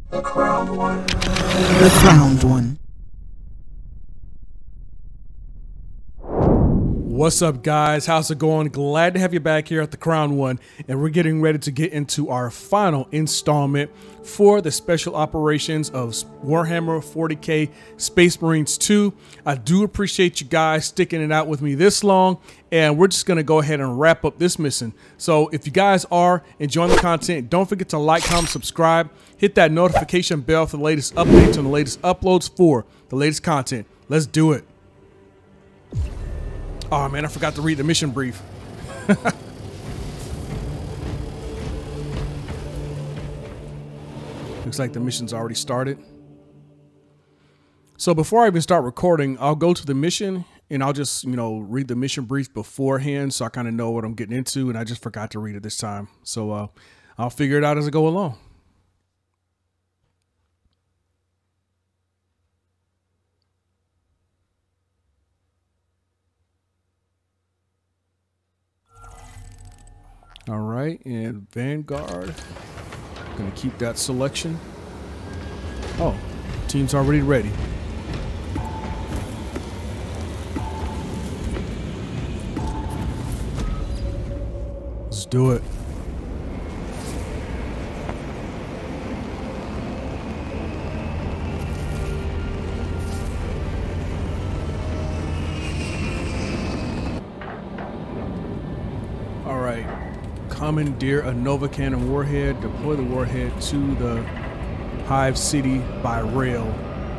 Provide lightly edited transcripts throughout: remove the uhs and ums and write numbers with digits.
The crowned one. The crowned one. What's up, guys? How's it going? Glad to have you back here at the Crown One, and we're getting ready to get into our final installment for the special operations of Warhammer 40k Space Marines 2. I do appreciate you guys sticking it out with me this long, and we're just going to go ahead and wrap up this mission. So if you guys are enjoying the content, don't forget to like, comment, subscribe, hit that notification bell for the latest updates and the latest uploads for the latest content. Let's do it. Oh man, I forgot to read the mission brief. Looks like the mission's already started. So before I even start recording, I'll go to the mission and I'll just, read the mission brief beforehand so I kind of know what I'm getting into, and I just forgot to read it this time. So I'll figure it out as I go along. All right, and Vanguard, gonna keep that selection. Oh, team's already ready. Let's do it. All right. Commandeer a Nova Cannon warhead. Deploy the warhead to the Hive City by rail.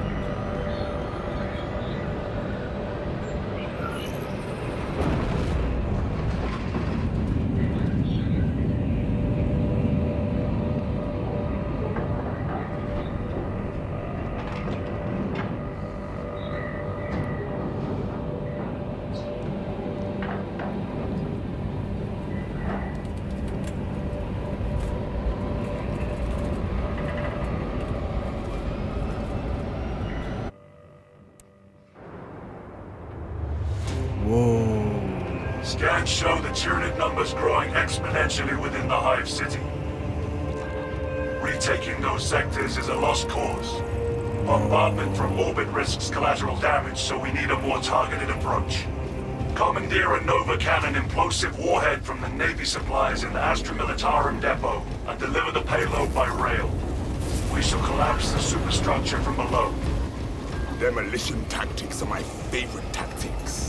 Scans show the Tyranid numbers growing exponentially within the Hive City. Retaking those sectors is a lost cause. Bombardment from orbit risks collateral damage, so we need a more targeted approach. Commandeer a Nova Cannon implosive warhead from the Navy supplies in the Astra Militarum depot and deliver the payload by rail. We shall collapse the superstructure from below. Demolition tactics are my favorite tactics.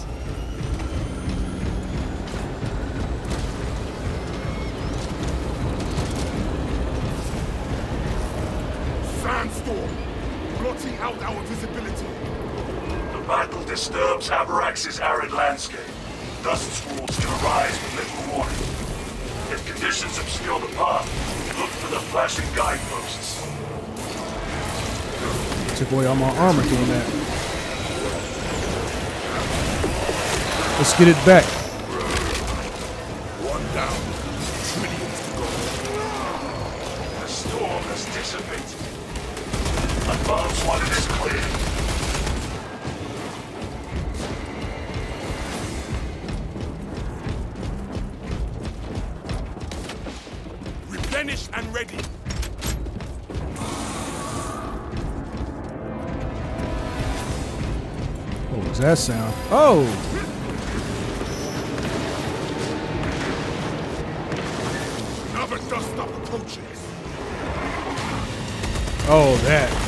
Sandstorm, blotting out our visibility. The battle disturbs Abarax's arid landscape. Dust squalls can arise with little warning. If conditions obscure the path, look for the flashing guideposts. Took away all my armor doing that. Let's get it back. One down, trillions to go. The storm has dissipated. Advance while it is clear. Replenished and ready. What was that sound? Oh! Another dust up approaches. Oh, that.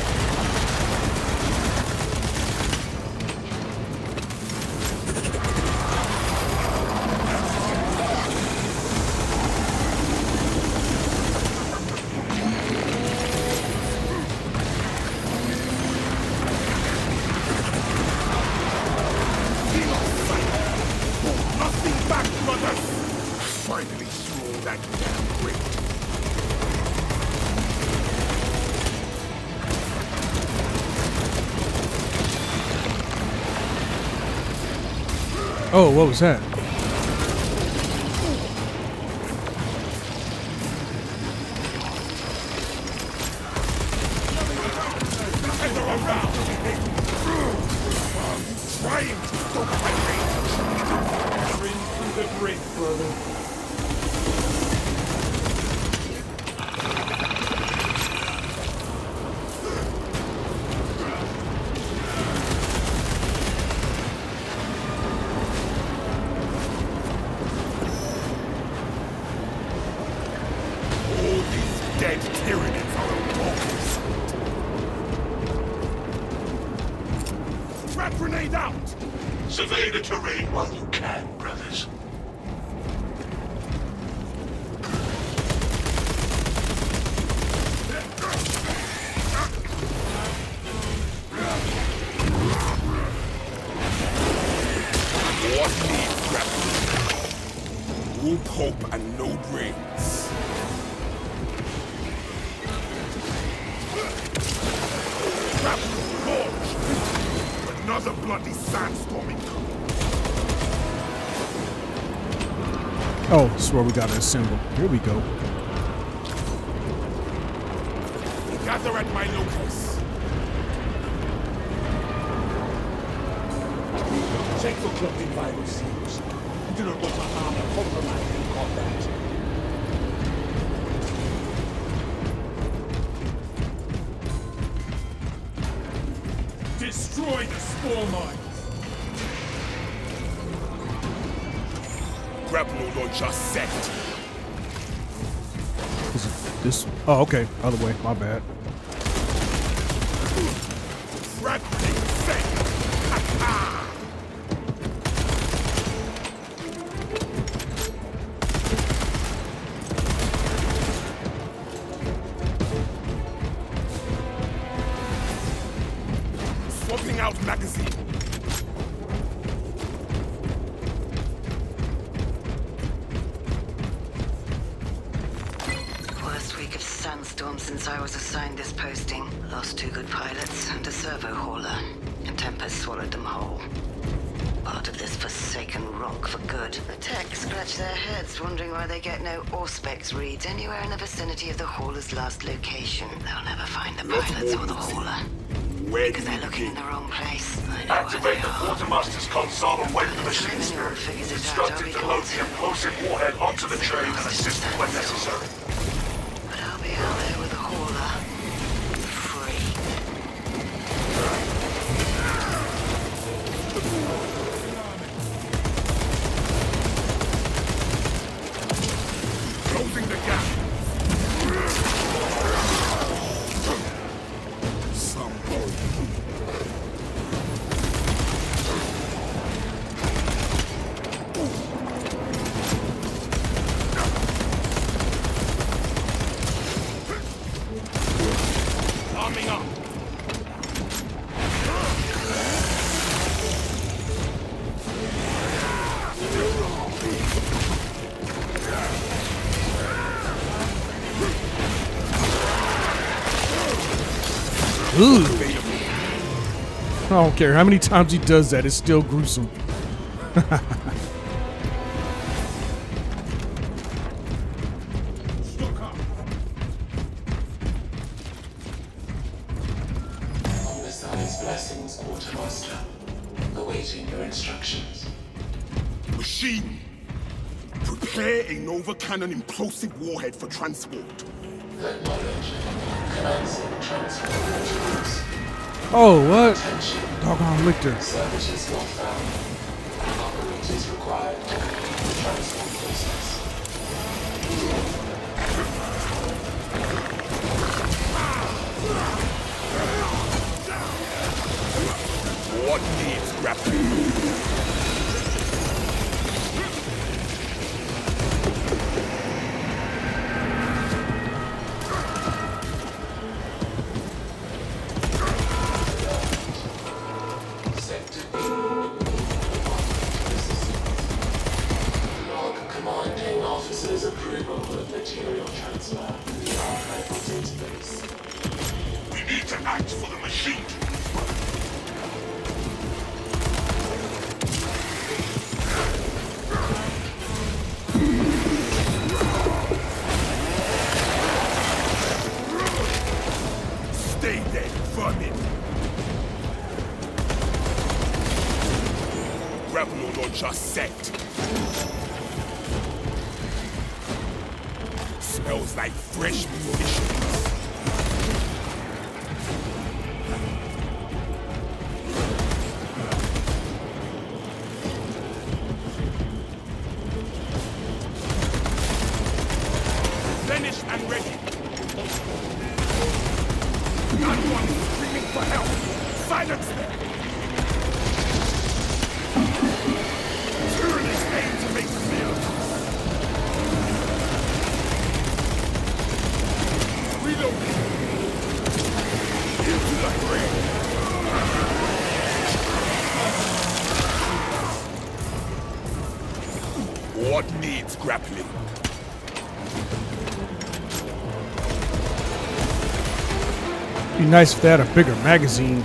Nothing back, brothers! Finally threw all that damn weight. Oh, what was that? Trying to stop my range. You're in through the break, brother. Frag grenade out! Survey the terrain while you can, brothers. What needs grappling? All hope and no brains. Grappling launched! Another bloody sandstorm incoming. Oh, this is where we gotta assemble. Here we go. Gather at my locus. Check for cloaking viral seals. You do not want my armor compromised in combat. Destroy the spore mines. Grapple launcher set. Is it this? Oh, okay. Other way. My bad. Frag grenade set. Ha-ha! Swapping out magazine. Worst week of sandstorm since I was assigned this posting. Lost 2 good pilots and a servo hauler. And Tempest swallowed them whole. Part of this forsaken rock for good. The tech scratch their heads wondering why they get no Auspex reads anywhere in the vicinity of the hauler's last location. They'll never find the pilots or the hauler. Where Because they're looking in the wrong place. I know where Activate they the are. quartermaster's console and wait for the machine Anyone spirit. figures it out, Instructed I'll to be load called. the implosive warhead onto the train and assist when necessary. But I'll be out there with a hauler. Free. Closing the gap. Somebody. Arming up. Ooh. I don't care how many times he does that. It's still gruesome. Stock up. On Messiah's blessings, Quartermaster. Awaiting your instructions. Machine. Prepare a Nova Cannon implosive warhead for transport. Acknowledge. Commencing transport protocols. Oh, what? Attention. Doggone Lichter. Services not found. Operators required to complete the transport process. What needs grappling? Sector B. Log commanding officer's approval of material transfer to the archival database. We need to act for the machine to prosper. Stay there, vermin. Grapple launcher set. Smells like fresh munitions. Finished and ready. That one screaming for help. Silence them. What needs grappling? Be nice if they had a bigger magazine.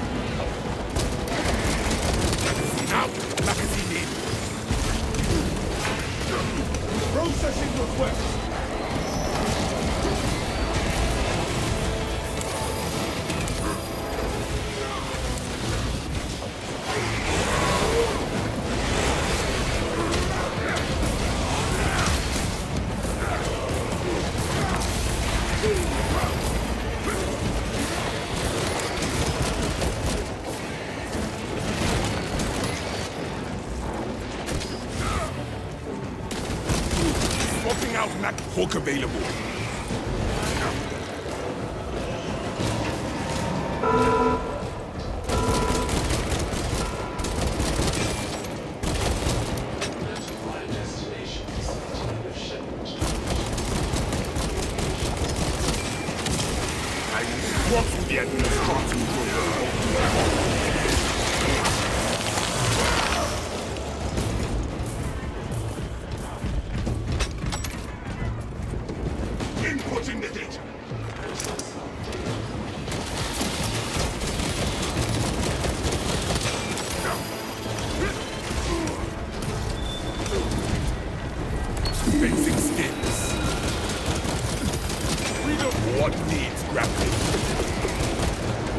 Out! Magazine in! Processing request. Swapping out Mac Hawk available. Notify destinations. Team of shipment. I will walk through the administrative Inputting the data. basic skills. What needs grappling?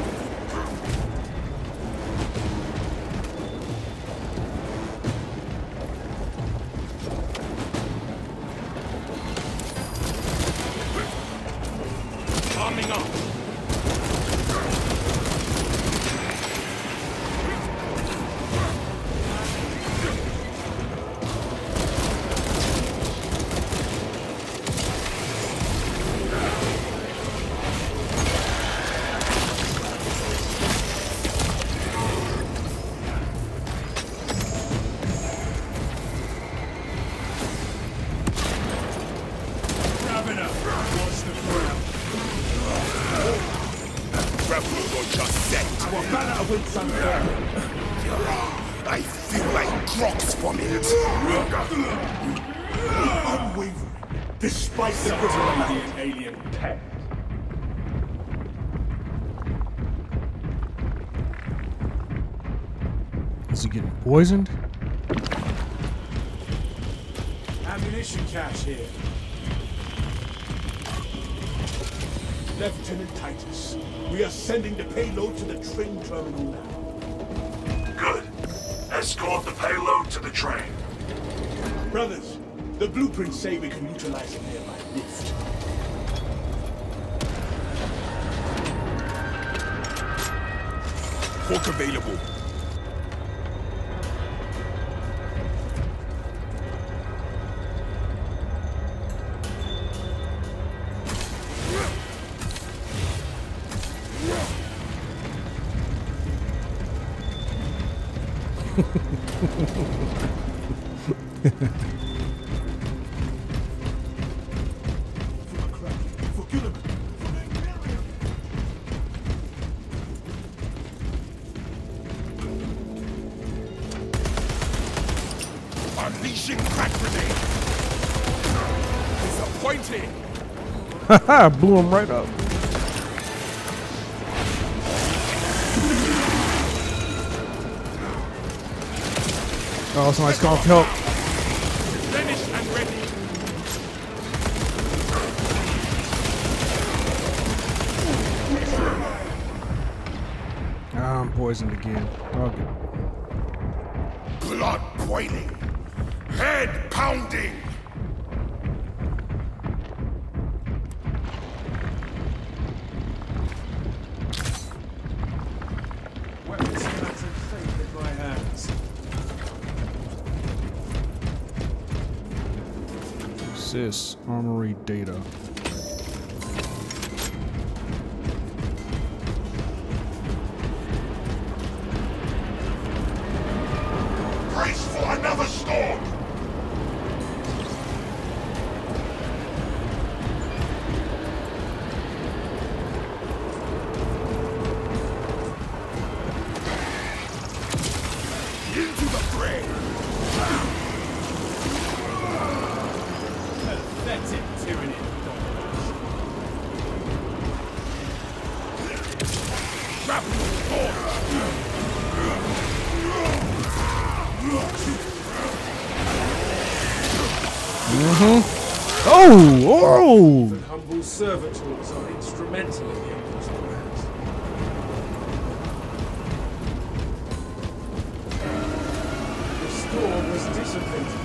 Arming up. Grabbing up. What's the ground? Grappling or just set. Our banner awaits unfair. I feel like drops from it. Unwavering. Despite the Tyranids alien tech. Is he getting poisoned? Ammunition cache here. Lieutenant Titus, we are sending the payload to the train terminal now. Good. Escort the payload to the train. Brothers, the blueprints say we can utilize a nearby lift. Hawk available. For Gilliman, for the Imperium. Unleashing crack grenade. Disappointing. Haha, blew him right up. Oh, somebody's calling for help. Finished and ready. Ah, I'm poisoned again. Okay. Blood boiling. Head pounding. Weapons safe in my hands. Sys, armory data. Brace for another storm! Oh! Even humble servitors are instrumental in the Emperor's plans. The storm was dissipated.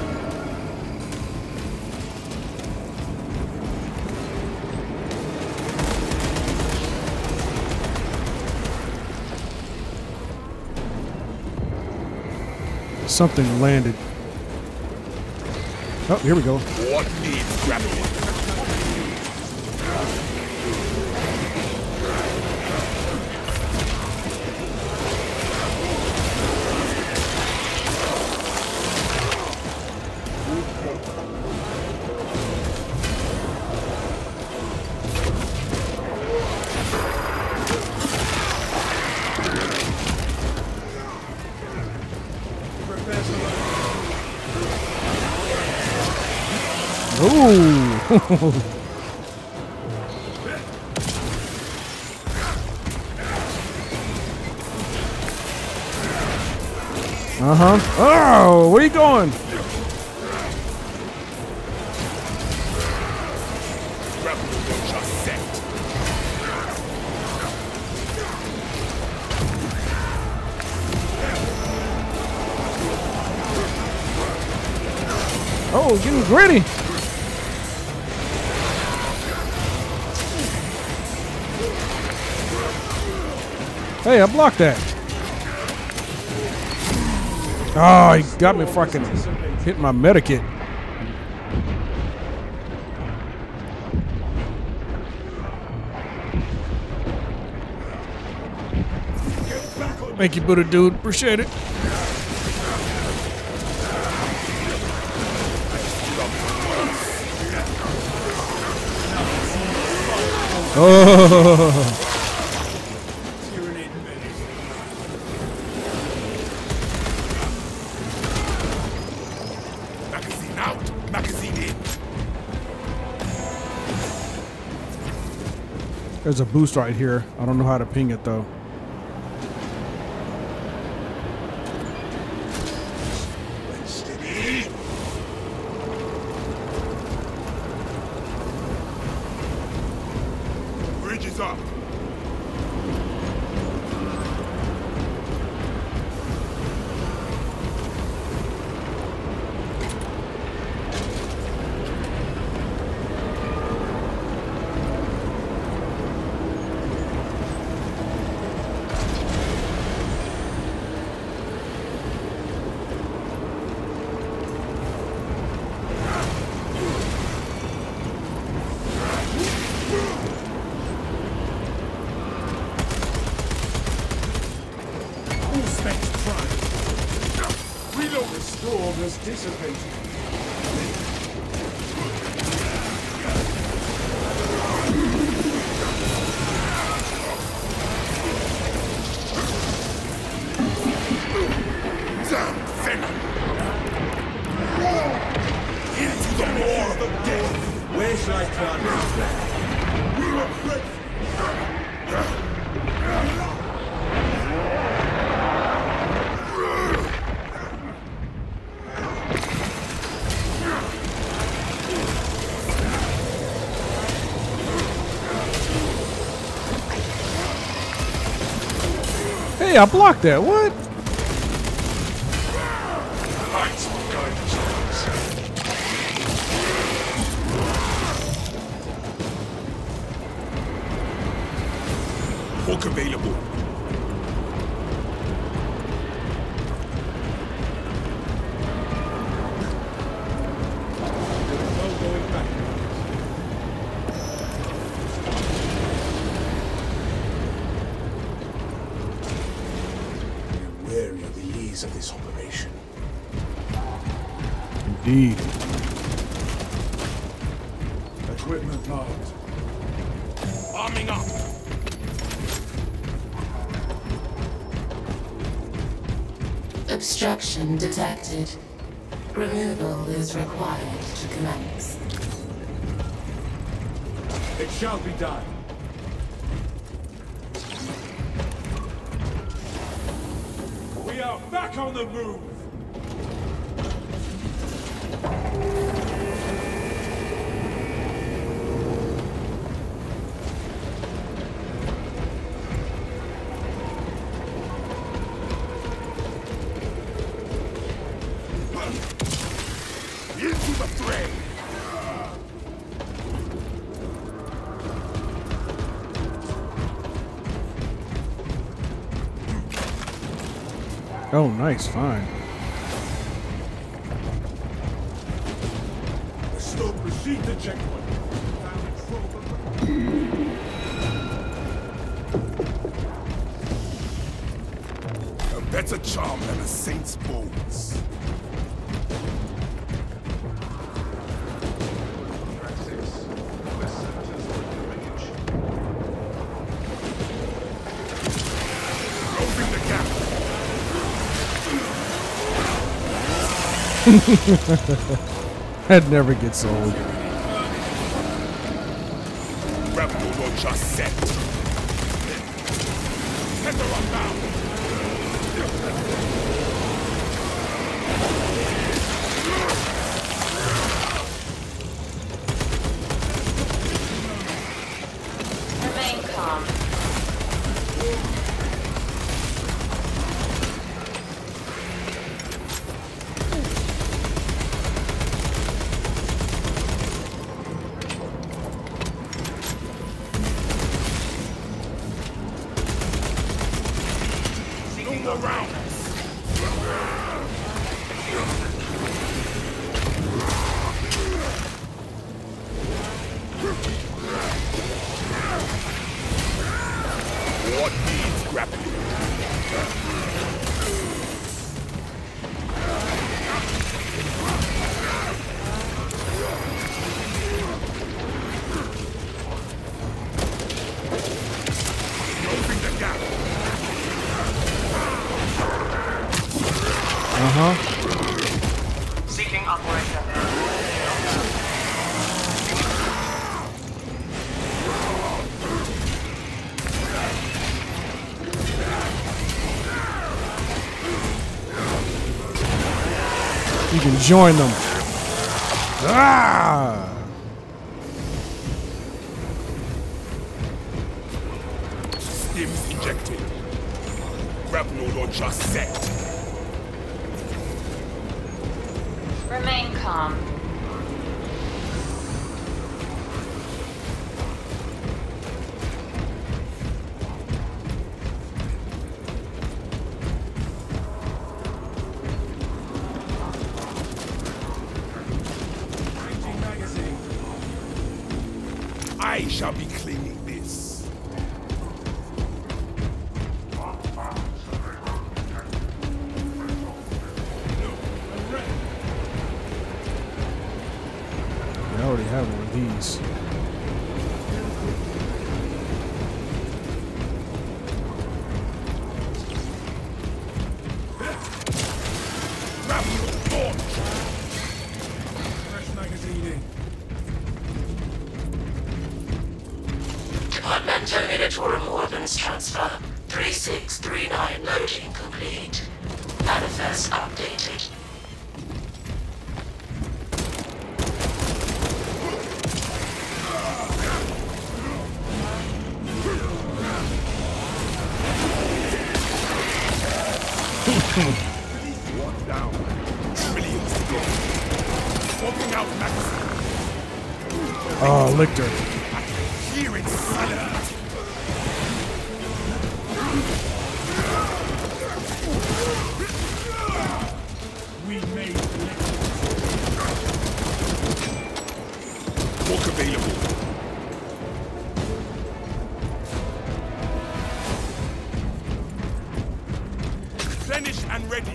Something landed. Oh, here we go. What needs grappling? Ooh. Oh, where you going? Oh, getting gritty. Hey, I blocked that. Oh, he got me fucking hit my medikit. Thank you, Buddha dude. Appreciate it. Oh. Magazine out, magazine in. There's a boost right here. I don't know how to ping it though. Steady. Bridge is up. The storm has dissipated. Damn venom. Into the maw of death. Where shall I turn Hey, I blocked that. What? Lights will guide the Hook available. no going back? Wary of the ease of this operation. Indeed. Equipment locked. Arming up. Obstruction detected. Removal is required to commence. It shall be done. Back on the move! Into the fray! Oh, nice, fine. Stop, proceed to checkpoint. A better charm than a saint's bones. Closing the gap. That never gets old. Rebel launcher set. Tether unbound. Remain calm. No more rounds. What needs grappling? Closing the gap. Seeking operator. You can join them. Ah! Stims ejected. Grapple launcher set. Remain calm. Changing magazine. I shall be cleaning this. I already have one of these. Grapple launch. Fresh magazine in. Departmental Editorial Ordnance Transfer 3639 loading complete. Manifest updated. One down. Trillions gone. Swapping out magazine. Oh, Lictor. Here it's silent. We made the next. Walk available. Finished and ready.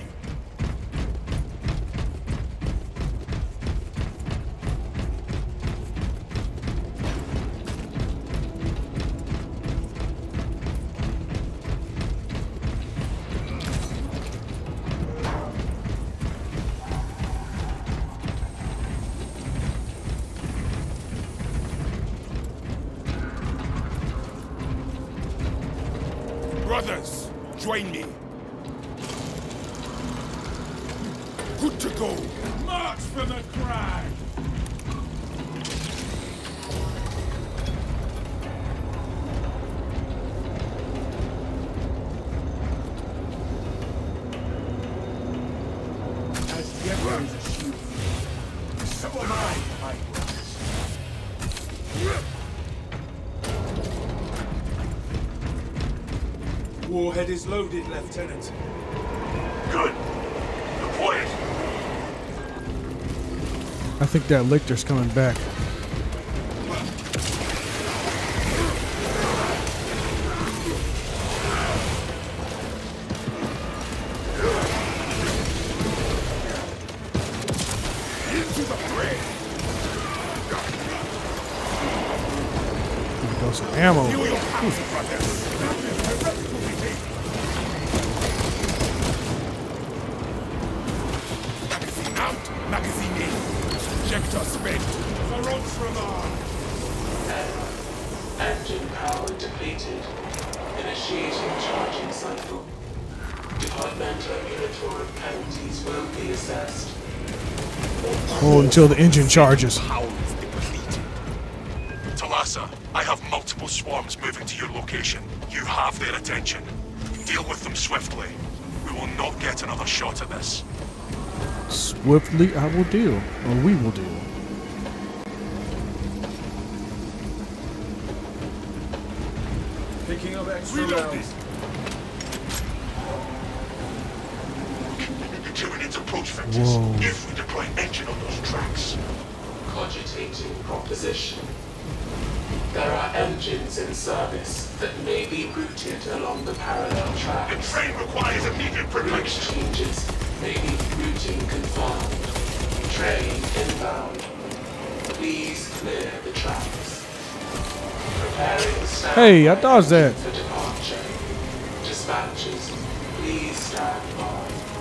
Brothers, join me. Good to go. March for the crag! As the Emperor is a shield, so am I, my brothers. Warhead is loaded, Lieutenant. Good. Deploy it. I think that Lictor's coming back. Into the fray. Here goes some ammo. Feel your power, brothers. Heretical behavior. Magazine out. Magazine in. Projector spent. For Ultramarines! Engine power depleted. Initiating charging cycle. Departmental regulatory penalties will be assessed. Hold until the engine charges. Power is depleted. Talassa, I have multiple swarms moving to your location. You have their attention. Deal with them swiftly. We will not get another shot at this. Swiftly, I will deal, or we will deal. Picking up extra Reload rounds. Tyranids approach vectors. Whoa. If we deploy engine on those tracks. Cogitating proposition. There are engines in service that may be routed along the parallel The tracks. train requires immediate Route protection. changes may be routing confirmed. Train inbound. Please clear the tracks. Preparing standby Hey, I dodged that. for departure. Dispatches, please stand by.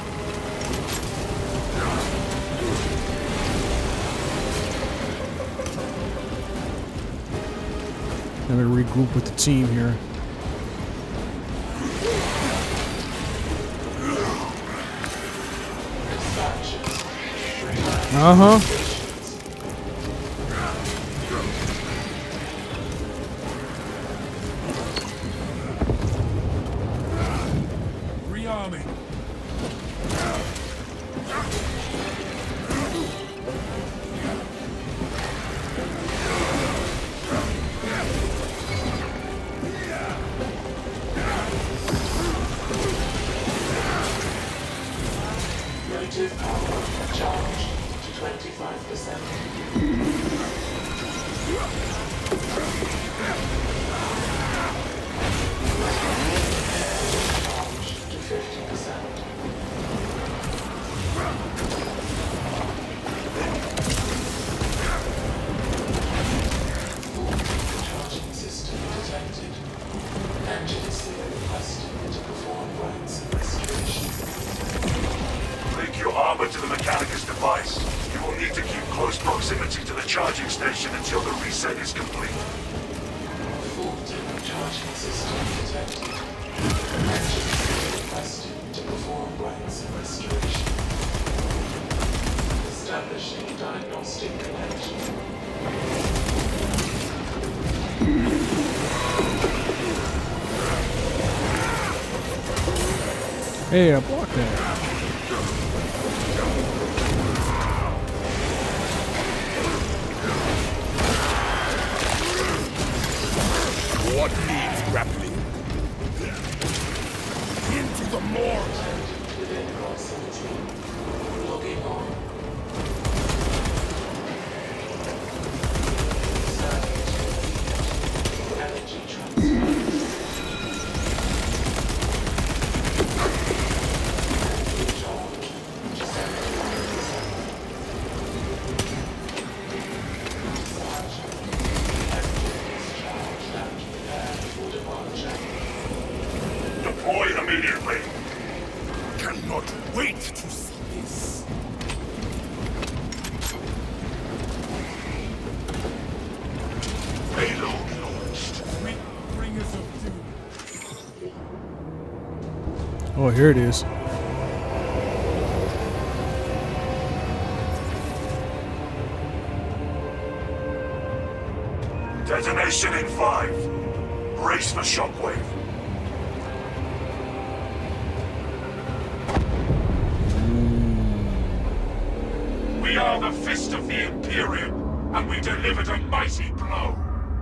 Let me regroup with the team here. Dispatches. Uh-huh. Rearming. Motive power charged to 25%. Charged to 50%. Charging system detected. Engine requested to perform rites of restoration. Link your armor to the Mechanicus device. You will need to keep close proximity to the charging station until the reset is complete. Faulty charging system detected. Engine requested to perform rites of restoration. Establishing diagnostic connection. Hey, I blocked that. What needs grappling? Into the morgue. Within proximity. Logging on. Energy transfer. Deploy immediately. Cannot wait to see this. Payload launched. Bringers of doom. Oh, here it is. Mission in 5. Brace for shockwave. We are the Fist of the Imperium, and we delivered a mighty blow.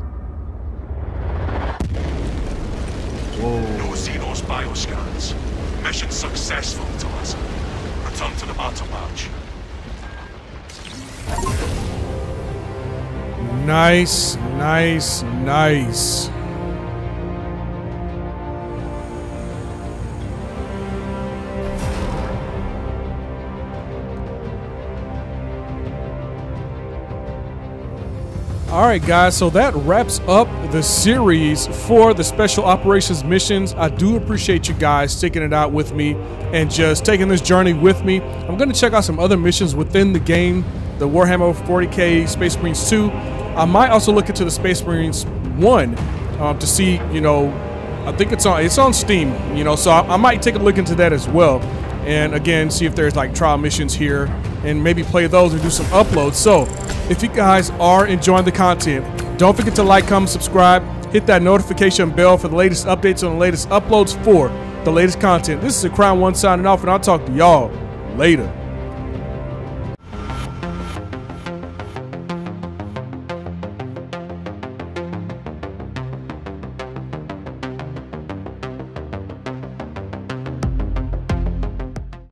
No Xenos bioscans. Mission successful, Thomas. Return to the battle match. Nice, nice, nice. Alright guys, so that wraps up the series for the Special Operations missions. I do appreciate you guys sticking it out with me and just taking this journey with me. I'm going to check out some other missions within the game, the Warhammer 40k Space Marines 2. I might also look into the Space Marines 1 to see, you know, I think it's on Steam, you know, so I might take a look into that as well. And again, see if there's like trial missions here and maybe play those and do some uploads. So if you guys are enjoying the content, don't forget to like, comment, subscribe, hit that notification bell for the latest updates on the latest uploads for the latest content. This is the Crown One signing off, and I'll talk to y'all later.